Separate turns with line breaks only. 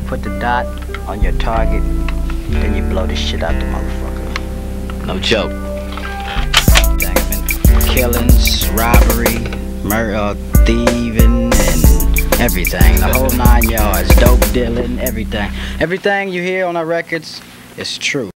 put the dot on your target, then you blow this shit out the motherfucker. No joke. Dang, I've been killings, robbery, murder, thieving, and everything. The whole 9 yards. Dope dealing, everything. Everything you hear on our records is true.